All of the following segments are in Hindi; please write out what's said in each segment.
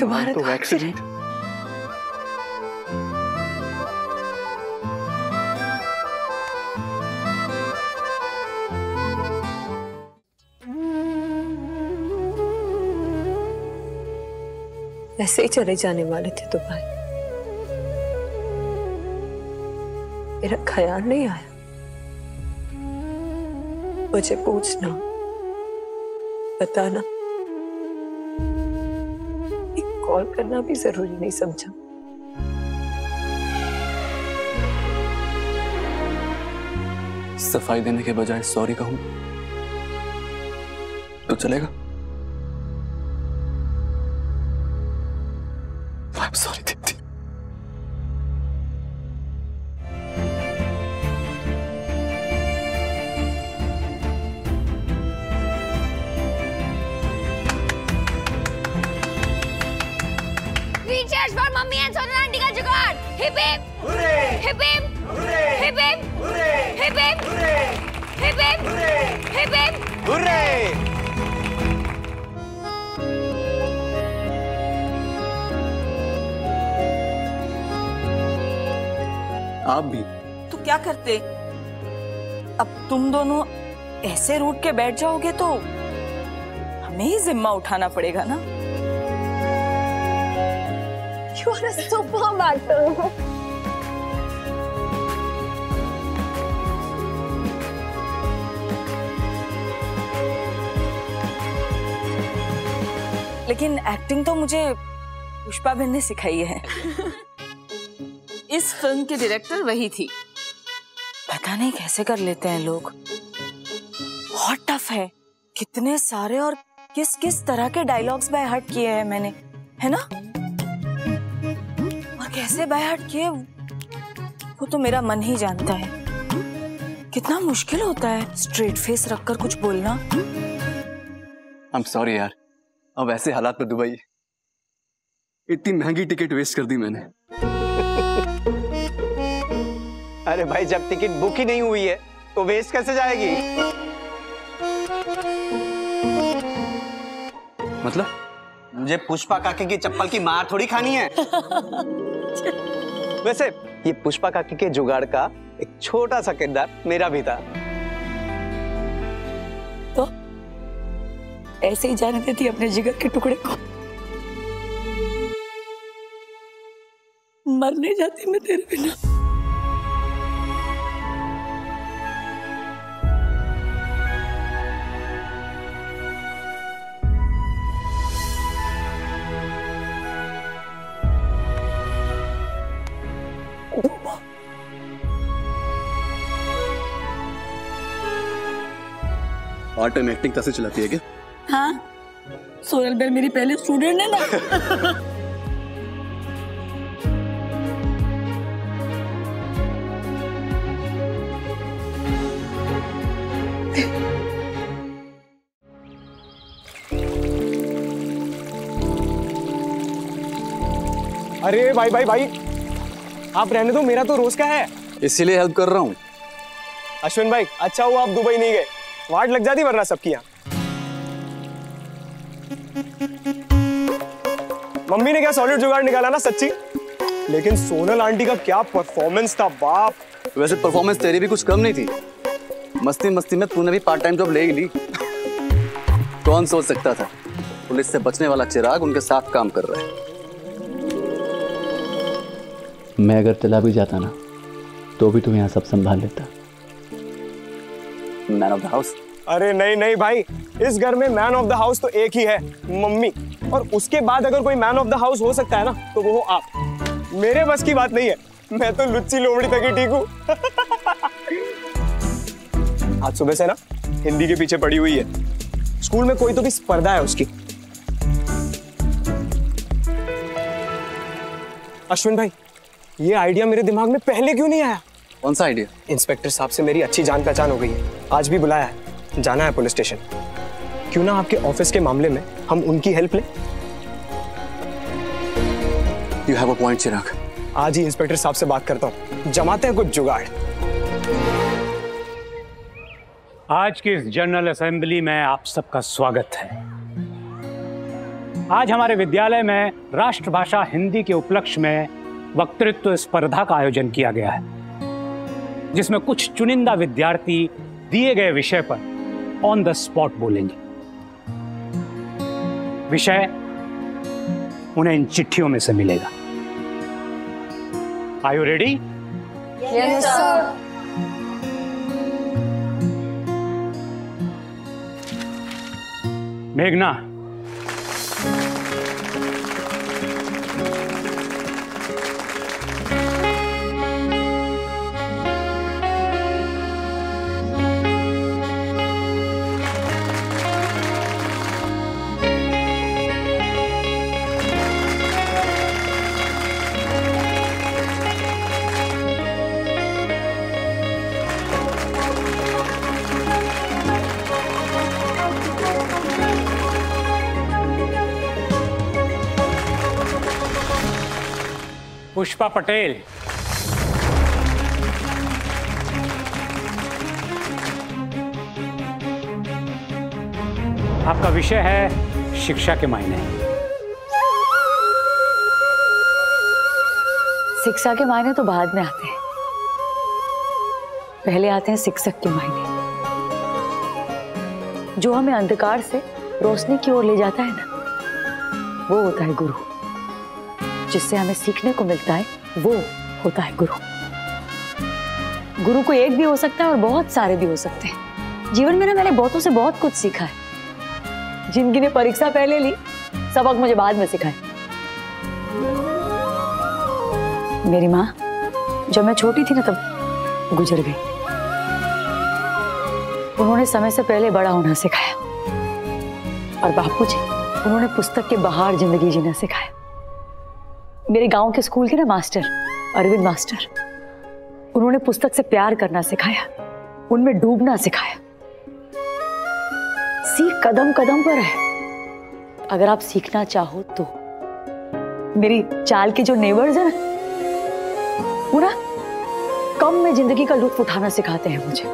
तुम्हारा तो एक्सीडेंट। ऐसे ही चले जाने वाले थे दुबई, मेरा ख्याल नहीं आया। मुझे पूछना, बताना, एक कॉल करना भी जरूरी नहीं समझा। सफाई देने के बजाय सॉरी कहूं तो चलेगा? I'm sorry दीदी। Reachers for mummy and Sony aunty का जुगाड़। Hip hip, hip hip, hip hip, hip hip, hip hip, hip hip, hooray! आप भी तो क्या करते? अब तुम दोनों ऐसे रूठ के बैठ जाओगे तो हमें ही जिम्मा उठाना पड़ेगा ना। You are a superb actor. लेकिन एक्टिंग तो मुझे पुष्पा बहन ने सिखाई है। इस फिल्म के डायरेक्टर वही थी। पता नहीं कैसे कर लेते हैं लोग। बहुत टफ है, कितने सारे और किस किस तरह के डायलॉग्स बाय हार्ट किए हैं मैंने, है ना? और कैसे बाय हार्ट किए वो तो मेरा मन ही जानता है। कितना मुश्किल होता है स्ट्रेट फेस रखकर कुछ बोलना। I'm sorry यार, अब ऐसे हालात में दुबई, इतनी महंगी टिकट वेस्ट कर दी मैंने। अरे भाई, जब टिकट बुक ही नहीं हुई है तो वेस्ट कैसे जाएगी? मतलब मुझे पुष्पा काकी की चप्पल की मार थोड़ी खानी है। वैसे ये पुष्पा काकी के जुगाड़ का एक छोटा सा किरदार मेरा भी था। तो ऐसे ही जाने देती अपने जिगर के टुकड़े को? मरने जाती मैं तेरे बिना। आर्ट एंड एक्टिंग कैसे चलाती है क्या? हाँ, सोनल बेल मेरी पहले स्टूडेंट है ना। अरे भाई भाई भाई, आप रहने दो, मेरा तो रोज का है। इसीलिए हेल्प कर रहा हूँ। अश्विन भाई, अच्छा हुआ आप दुबई नहीं गए, वाट लग जाती वरना सबकी यहाँ। मम्मी ने क्या सॉलिड जुगाड़ निकाला ना सच्ची, लेकिन सोनल आंटी का क्या परफॉर्मेंस था बाप। वैसे परफॉर्मेंस तेरी भी कुछ कम नहीं थी। मस्ती मस्ती में तूने भी पार्ट टाइम जॉब ले ही ली। कौन सोच सकता था पुलिस से बचने वाला चिराग उनके साथ काम कर रहा है। मैं अगर चला भी जाता ना तो भी तुम यहाँ सब संभाल लेता। Man of the house? अरे नहीं नहीं भाई, इस घर में मैन ऑफ द हाउस तो एक ही है, मम्मी। और उसके बाद अगर कोई मैन ऑफ द हाउस हो सकता है ना तो वो हो आप। मेरे बस की बात नहीं है, मैं तो लुच्ची लोमड़ी तक ही ठीक हूँ। आज सुबह से ना हिंदी के पीछे पड़ी हुई है। स्कूल में कोई तो भी स्पर्धा है उसकी। अश्विन भाई, ये आइडिया मेरे दिमाग में पहले क्यों नहीं आया? कौन सा आइडिया? इंस्पेक्टर साहब से मेरी अच्छी जान पहचान हो गई है, आज भी बुलाया है, जाना है पुलिस स्टेशन। क्यों ना आपके ऑफिस के मामले में हम उनकी हेल्प लें? You have a point, चिराग। आज ही इंस्पेक्टर साहब से बात करता हूँ, जमाते हैं कुछ जुगाड़। आज की इस जनरल असेंबली में आप सबका स्वागत है। आज हमारे विद्यालय में राष्ट्रभाषा हिंदी के उपलक्ष्य में वक्तृत्व स्पर्धा का आयोजन किया गया है, जिसमें कुछ चुनिंदा विद्यार्थी दिए गए विषय पर ऑन द स्पॉट बोलेंगे। विषय उन्हें इन चिट्ठियों में से मिलेगा। Are you ready? Yes sir. मेघना, पुष्पा पटेल, आपका विषय है शिक्षा के मायने। शिक्षा के मायने तो बाद में आते हैं, पहले आते हैं शिक्षक के मायने, जो हमें अंधकार से रोशनी की ओर ले जाता है ना, वो होता है गुरु। जिससे हमें सीखने को मिलता है वो होता है गुरु। गुरु को एक भी हो सकता है और बहुत सारे भी हो सकते हैं। जीवन में ना मैंने बहुतों से बहुत कुछ सीखा है। जिनकी ने परीक्षा पहले ली, सबक मुझे बाद में सिखाए। मेरी माँ जब मैं छोटी थी ना तब गुजर गई। उन्होंने समय से पहले बड़ा होना सिखाया। और बापूजी, उन्होंने पुस्तक के बाहर जिंदगी जीना सिखाया। मेरे गांव के स्कूल के ना मास्टर, अरविंद मास्टर, उन्होंने पुस्तक से प्यार करना सिखाया, उनमें डूबना सिखाया। सीख कदम कदम पर है। अगर आप सीखना चाहो तो मेरी चाल के जो नेबर्स है ना, वो ना कम में जिंदगी का लुत्फ उठाना सिखाते हैं मुझे।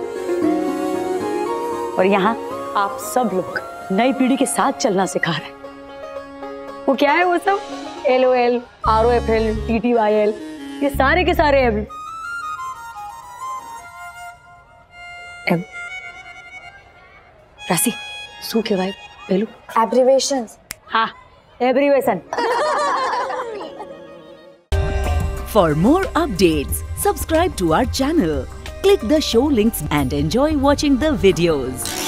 और यहाँ आप सब लोग नई पीढ़ी के साथ चलना सिखा रहे हैं। वो क्या है वो सब? LOL, ROFL, TTYL, ये सारे के सारे एम। राशि, सू के भाई पहलू एब्रिवेशंस। हाँ, abbreviation. For more updates, subscribe to our channel, click the show links and enjoy watching the videos.